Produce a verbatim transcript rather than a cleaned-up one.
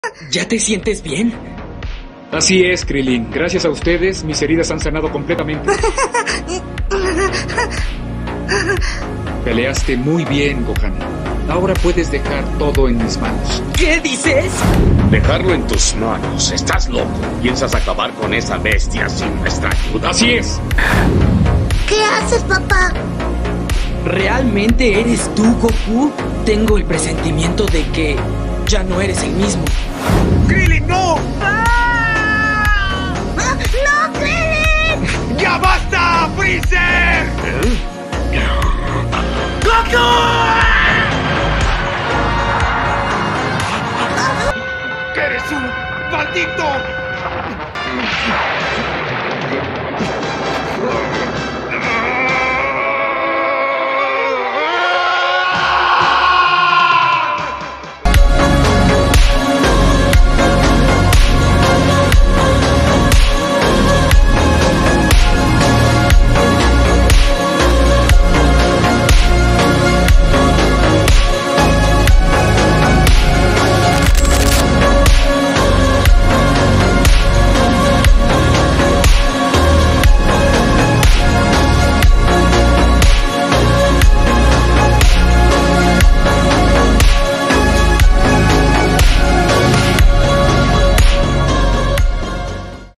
¿Ya te sientes bien? Así es, Krillin. Gracias a ustedes, mis heridas han sanado completamente. Peleaste muy bien, Gohan. Ahora puedes dejar todo en mis manos. ¿Qué dices? Dejarlo en tus manos. Estás loco. ¿Piensas acabar con esa bestia sin nuestra ayuda? Así es. ¿Qué haces, papá? ¿Realmente eres tú, Goku? Tengo el presentimiento de que ya no eres el mismo. ¡Krillin, no! ¡Ah! ¡No, Krillin! ¡Ya basta, Freezer! ¡Goku! ¡Eres un maldito!